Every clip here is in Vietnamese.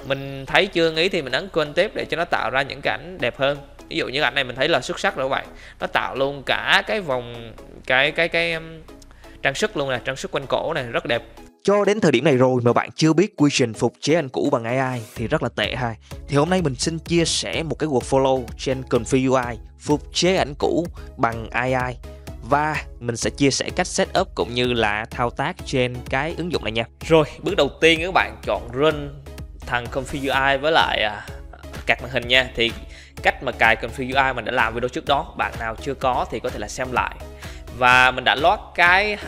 mình thấy chưa ý thì mình ấn Ctrl tiếp để cho nó tạo ra những cái ảnh đẹp hơn. Ví dụ như ảnh này mình thấy là xuất sắc rồi các bạn, nó tạo luôn cả cái vòng cái trang sức luôn nè, trang sức quanh cổ này rất đẹp. Cho đến thời điểm này rồi mà bạn chưa biết quy trình phục chế ảnh cũ bằng AI thì rất là tệ ha. Thì hôm nay mình xin chia sẻ một cái workflow trên Config UI phục chế ảnh cũ bằng AI, và mình sẽ chia sẻ cách setup cũng như là thao tác trên cái ứng dụng này nha. Rồi, bước đầu tiên các bạn chọn run thằng Config UI với lại card màn hình nha. Thì cách mà cài Config UI mình đã làm video trước đó, bạn nào chưa có thì có thể là xem lại. Và mình đã load cái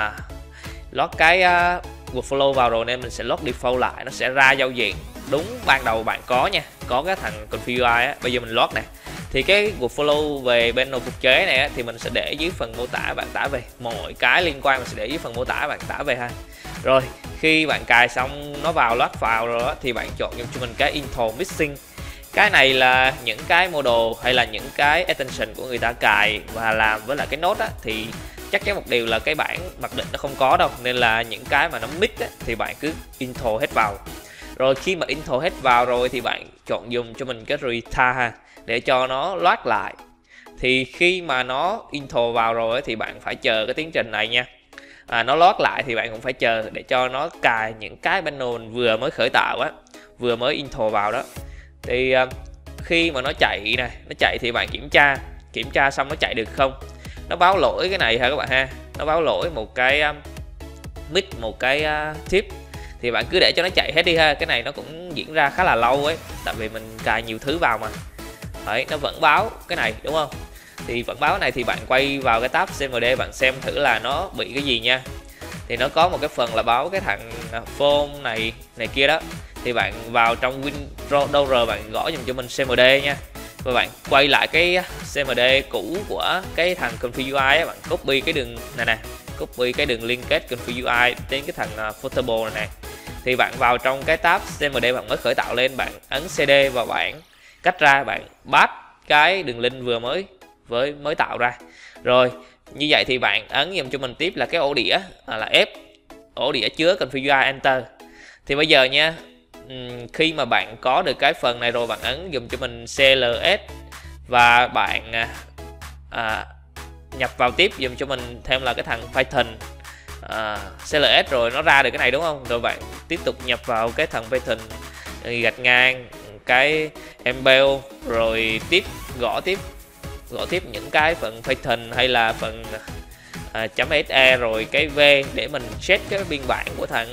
workflow vào rồi nên mình sẽ load default lại, nó sẽ ra giao diện đúng ban đầu bạn có nha, có cái thằng Config UI á. Bây giờ mình load nè, thì cái workflow về panel phục chế này á, thì mình sẽ để dưới phần mô tả bạn tải về, mọi cái liên quan mình sẽ để dưới phần mô tả bạn tải về ha. Rồi khi bạn cài xong nó vào load file rồi á, thì bạn chọn dùng cho mình cái intro mixing. Cái này là những cái model hay là những cái extension của người ta cài và làm với lại cái node á, thì chắc chắn một điều là cái bản mặc định nó không có đâu, nên là những cái mà nó mix á, thì bạn cứ intro hết vào. Rồi khi mà intro hết vào rồi thì bạn chọn dùng cho mình cái retard ha, để cho nó load lại. Thì khi mà nó intro vào rồi thì bạn phải chờ cái tiến trình này nha. Nó load lại thì bạn cũng phải chờ để cho nó cài những cái panel vừa mới khởi tạo á, vừa mới intro vào đó. Thì khi mà nó chạy này, nó chạy thì bạn kiểm tra xong nó chạy được không. Nó báo lỗi cái này ha các bạn ha, nó báo lỗi một cái mic, một cái tip, thì bạn cứ để cho nó chạy hết đi ha. Cái này nó cũng diễn ra khá là lâu ấy, tại vì mình cài nhiều thứ vào mà. Đấy, nó vẫn báo cái này đúng không? Thì vẫn báo cái này thì bạn quay vào cái tab CMD bạn xem thử là nó bị cái gì nha. Thì nó có một cái phần là báo cái thằng phone này kia đó. Thì bạn vào trong Windows bạn gõ dùm cho mình CMD nha. Và bạn quay lại cái CMD cũ của cái thằng Config UI á, bạn copy cái đường này nè, copy cái đường liên kết Config UI đến cái thằng Portable này nè. Thì bạn vào trong cái tab CMD bạn mới khởi tạo lên, bạn ấn CD và bạn cách ra, bạn pass cái đường link vừa mới tạo ra. Rồi như vậy thì bạn ấn dùm cho mình tiếp là cái ổ đĩa là F, ổ đĩa chứa Config UI, Enter. Thì bây giờ nha, khi mà bạn có được cái phần này rồi, bạn ấn dùm cho mình CLS và bạn nhập vào tiếp dùm cho mình thêm là cái thằng Python CLS, rồi nó ra được cái này đúng không? Rồi bạn tiếp tục nhập vào cái thằng Python gạch ngang cái embed, rồi gõ tiếp những cái phần Python hay là phần .se, rồi cái V để mình set cái biên bản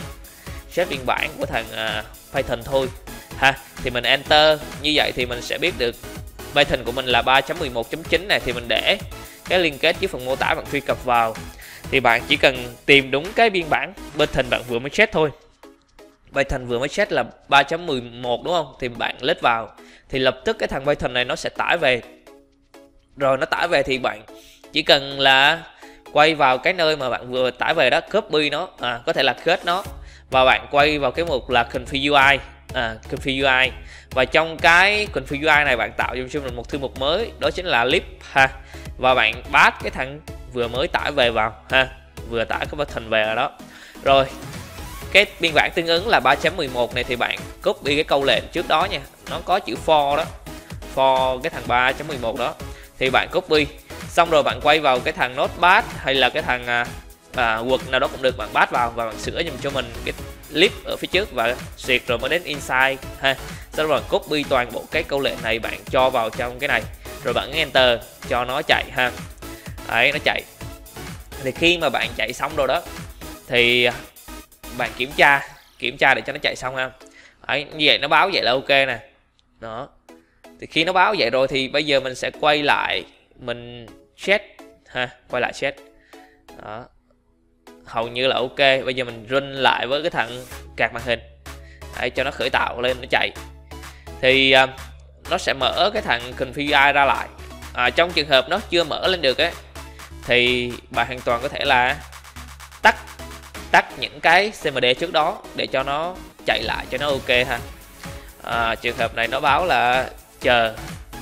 của thằng Python thôi ha. Thì mình enter, như vậy thì mình sẽ biết được Python của mình là 3.11.9 này, thì mình để cái liên kết với phần mô tả bạn truy cập vào. Thì bạn chỉ cần tìm đúng cái biên bản Python bạn vừa mới set thôi. Python vừa mới set là 3.11 đúng không? Thì bạn click vào thì lập tức cái thằng Python này nó sẽ tải về. Rồi nó tải về thì bạn chỉ cần là quay vào cái nơi mà bạn vừa tải về đó, copy nó, có thể là kết nó, và bạn quay vào cái mục là Config UI, Config UI, và trong cái Config UI này bạn tạo cho mình một thư mục mới, đó chính là lib ha, và bạn pass cái thằng vừa mới tải về vào ha, vừa tải cái Python về rồi đó. Rồi cái biên bản tương ứng là 3.11 này thì bạn copy cái câu lệnh trước đó nha, nó có chữ for đó, for cái thằng 3.11 đó, thì bạn copy xong rồi bạn quay vào cái thằng Notepad hay là cái thằng Word nào đó cũng được, bạn pass vào và bạn sửa dùm cho mình cái lib ở phía trước và duyệt rồi mới đến inside ha. Sau đó bạn copy toàn bộ cái câu lệnh này bạn cho vào trong cái này, rồi bạn enter cho nó chạy ha. Đấy, nó chạy. Thì khi mà bạn chạy xong rồi đó thì bạn kiểm tra để cho nó chạy xong ha. Đấy, như vậy nó báo vậy là ok nè. Đó. Thì khi nó báo vậy rồi thì bây giờ mình sẽ quay lại mình check ha, quay lại check. Đó. Hầu như là ok. Bây giờ mình run lại với cái thằng card màn hình. Đấy, cho nó khởi tạo lên nó chạy. Thì nó sẽ mở cái thằng Config UI ra lại. Trong trường hợp nó chưa mở lên được ấy, thì bạn hoàn toàn có thể là tắt những cái CMD trước đó để cho nó chạy lại cho nó ok ha. Trường hợp này nó báo là chờ,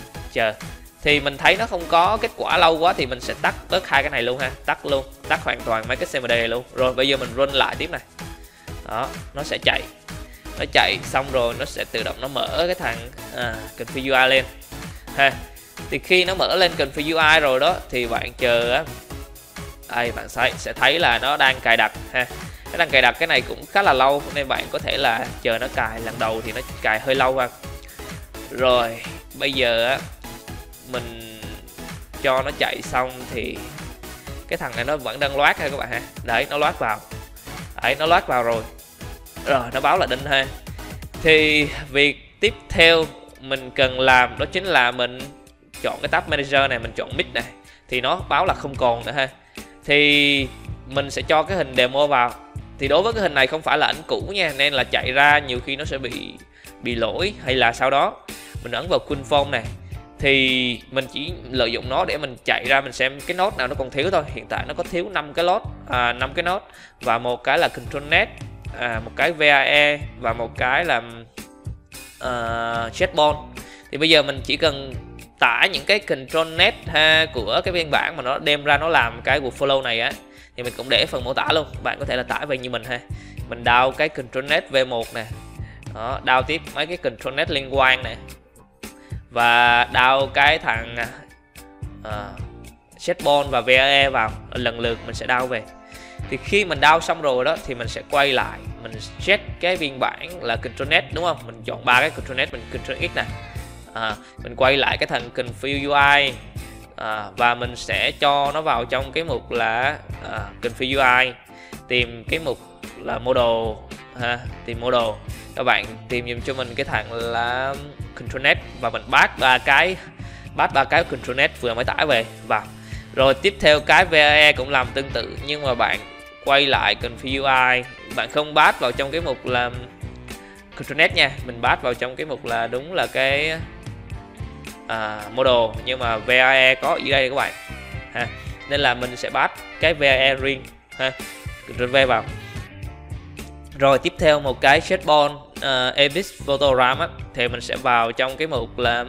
thì mình thấy nó không có kết quả lâu quá thì mình sẽ tắt tất hai cái này luôn ha, tắt hoàn toàn mấy cái CMD này luôn. Rồi bây giờ mình run lại tiếp này. Đó, nó sẽ chạy. nó chạy xong rồi nó sẽ tự động nó mở cái thằng Configure UI lên ha. Thì khi nó mở lên Configure UI rồi đó thì bạn chờ á, đây bạn sẽ thấy là nó đang cài đặt ha. Nó đang cài đặt, cái này cũng khá là lâu nên bạn có thể là chờ nó cài, lần đầu thì nó cài hơi lâu ha. Rồi bây giờ á, mình cho nó chạy xong thì cái thằng này nó vẫn đang loát ha các bạn ha. Đấy, nó loát vào. Đấy, nó loát vào rồi. Rồi nó báo là đinh ha. Thì việc tiếp theo mình cần làm đó chính là mình chọn cái tab manager này, mình chọn mic này thì nó báo là không còn nữa ha. Thì mình sẽ cho cái hình demo vào. Thì đối với cái hình này không phải là ảnh cũ nha, nên là chạy ra nhiều khi nó sẽ bị lỗi hay là sau đó. Mình ấn vào Conform này thì mình chỉ lợi dụng nó để mình chạy ra mình xem cái node nào nó còn thiếu thôi. Hiện tại nó có thiếu 5 cái node, 5 cái node và một cái là ControlNet, một cái VAE và một cái là JetBrains. Thì bây giờ mình chỉ cần tải những cái ControlNet ha của cái biên bản mà nó đem ra nó làm cái workflow này á, thì mình cũng để phần mô tả luôn. Bạn có thể là tải về như mình ha. Mình download cái ControlNet V1 nè. Đó, download tiếp mấy cái ControlNet liên quan này. Và download cái thằng JetBrains và VAE vào, lần lượt mình sẽ download về. Thì khi mình download xong rồi đó thì mình sẽ quay lại, mình check cái biên bản là ControlNet đúng không? Mình chọn 3 cái ControlNet, mình Ctrl X này. Mình quay lại cái thằng Configure UI và mình sẽ cho nó vào trong cái mục là Configure UI, tìm cái mục là Model ha, tìm Model. Các bạn tìm giùm cho mình cái thằng là ControlNet và mình bắt ba cái ControlNet vừa mới tải về vào. Rồi tiếp theo cái VAE cũng làm tương tự, nhưng mà bạn quay lại Configure UI, bạn không bắt vào trong cái mục là ControlNet nha, mình bắt vào trong cái mục là đúng là cái Model, nhưng mà VAE có ở đây các bạn ha, nên là mình sẽ bắt cái VAE riêng ha, Ctrl V vào. Rồi tiếp theo một cái JetBrains Abyss Photogram á, thì mình sẽ vào trong cái mục là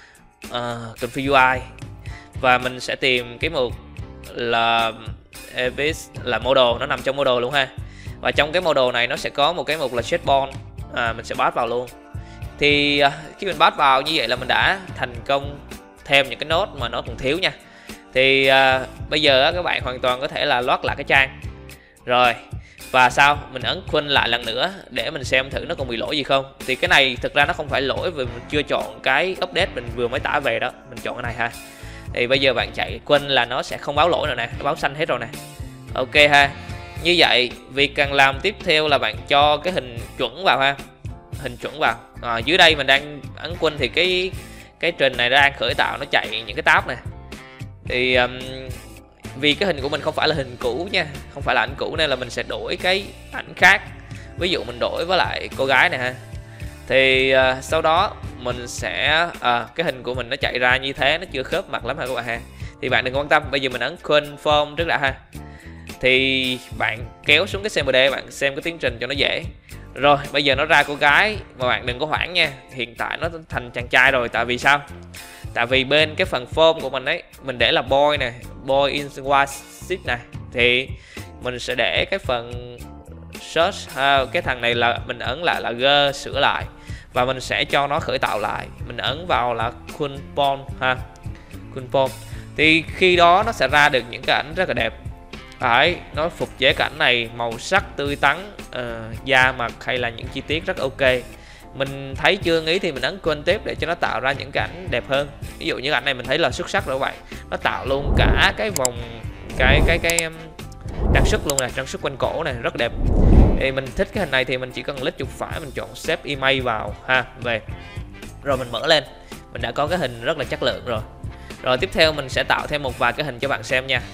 Configure UI và mình sẽ tìm cái mục là Abyss là Model, nó nằm trong Model luôn ha. Và trong cái Model này nó sẽ có một cái mục là JetBrains, mình sẽ bắt vào luôn. Thì khi mình bắt vào như vậy là mình đã thành công thêm những cái nốt mà nó còn thiếu nha. Thì bây giờ các bạn hoàn toàn có thể là load lại cái trang. Rồi và sau mình ấn quên lại lần nữa để mình xem thử nó còn bị lỗi gì không. Thì cái này thực ra nó không phải lỗi vì mình chưa chọn cái update mình vừa mới tải về đó, mình chọn cái này ha. Thì bây giờ bạn chạy quên là nó sẽ không báo lỗi nữa nè, nó báo xanh hết rồi nè. Ok ha. Như vậy việc cần làm tiếp theo là bạn cho cái hình chuẩn vào ha, hình chuẩn vào. Dưới đây mình đang ấn quên thì cái trình này đang khởi tạo, nó chạy những cái tab này. Thì vì cái hình của mình không phải là hình cũ nha, không phải là ảnh cũ nên là mình sẽ đổi cái ảnh khác. Ví dụ mình đổi với lại cô gái này ha. Thì sau đó mình sẽ cái hình của mình nó chạy ra như thế, nó chưa khớp mặt lắm ha các bạn ha. Thì bạn đừng quan tâm, bây giờ mình ấn Confirm trước đã ha. Thì bạn kéo xuống cái CMD, bạn xem cái tiến trình cho nó dễ. Rồi bây giờ nó ra cô gái, mà bạn đừng có hoảng nha, hiện tại nó thành chàng trai rồi. Tại vì sao? Tại vì bên cái phần form của mình ấy, mình để là boy này, boy in sheet này, thì mình sẽ để cái phần search cái thằng này là mình ấn lại là G sửa lại và mình sẽ cho nó khởi tạo lại. Mình ấn vào là Conform ha, Conform. Thì khi đó nó sẽ ra được những cái ảnh rất là đẹp. Đấy, nó phục chế cái ảnh này, màu sắc tươi tắn, da mặt hay là những chi tiết rất ok. Mình thấy chưa nghĩ thì mình ấn quên tiếp để cho nó tạo ra những cái ảnh đẹp hơn. Ví dụ như ảnh này mình thấy là xuất sắc rồi các bạn. Nó tạo luôn cả cái vòng cái trang sức luôn nè, trang sức quanh cổ này rất đẹp. Thì mình thích cái hình này thì mình chỉ cần click chuột phải, mình chọn Save Image vào ha, về. Rồi mình mở lên, mình đã có cái hình rất là chất lượng rồi. Rồi tiếp theo mình sẽ tạo thêm một vài cái hình cho bạn xem nha.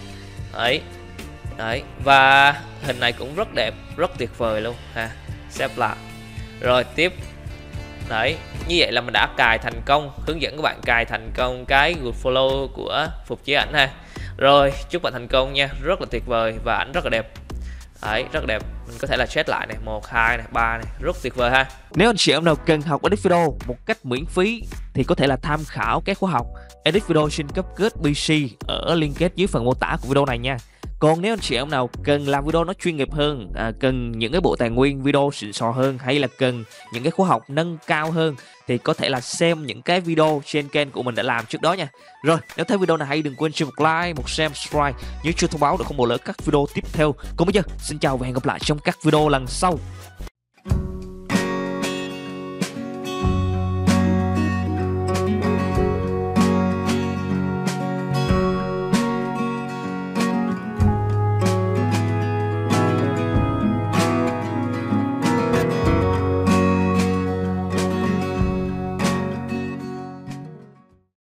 Đấy, và hình này cũng rất đẹp, rất tuyệt vời luôn ha. Save lại. Rồi tiếp. Đấy, như vậy là mình đã cài thành công, hướng dẫn các bạn cài thành công cái workflow của phục chế ảnh ha. Rồi, chúc bạn thành công nha, rất là tuyệt vời và ảnh rất là đẹp. Đấy, rất đẹp. Mình có thể là check lại này, 1, 2 này, 3 này, rất tuyệt vời ha. Nếu anh chị em nào cần học edit video một cách miễn phí thì có thể là tham khảo các khóa học edit video trên cấp kết PC ở liên kết dưới phần mô tả của video này nha. Còn nếu anh chị em nào cần làm video nó chuyên nghiệp hơn, cần những cái bộ tài nguyên video xịn sò hơn, hay là cần những cái khóa học nâng cao hơn, thì có thể là xem những cái video trên kênh của mình đã làm trước đó nha. Rồi, nếu thấy video này hay đừng quên cho một like, một share, subscribe, nhớ chuông thông báo để không bỏ lỡ các video tiếp theo. Còn bây giờ, xin chào và hẹn gặp lại trong các video lần sau.